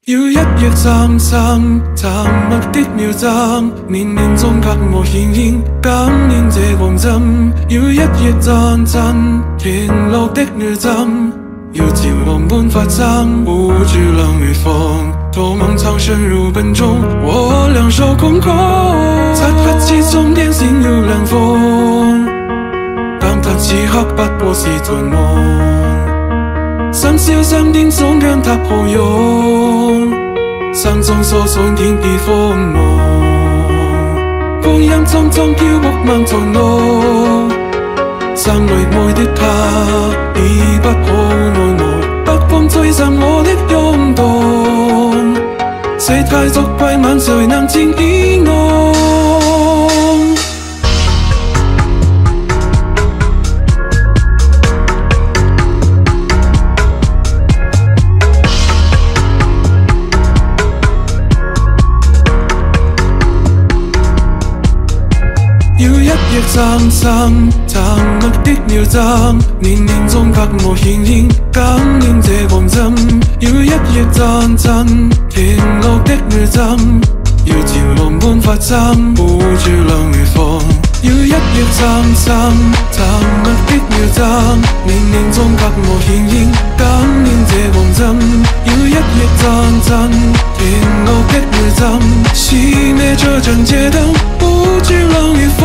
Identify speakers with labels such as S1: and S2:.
S1: 要一躍站站沉默的秒針，年年中給我顯現感應這黃針。要一躍陣陣停落的秒針，要照亮般發針，捂住冷與風，透夢長深入本中，我兩手空空。漆黑之中電線要涼風，感嘆此刻不過是幻夢。深宵3點鐘跟他抱擁，心中所想天地荒謬，光陰匆匆飄泊漫長路，心裏愛的他已不可愛慕，北風吹散我的湧動，世態作怪問誰能前意我。要一躍站站沉默的秒針，年年中給我顯現感應這黃針。要一躍陣陣停落的秒針，要潮浪般發針，捂住冷與風。要一躍站站沉默的秒針，年年中給我顯現感應這黃針。要一躍陣陣停落的秒針，熄滅這盞街燈，捂住冷與風。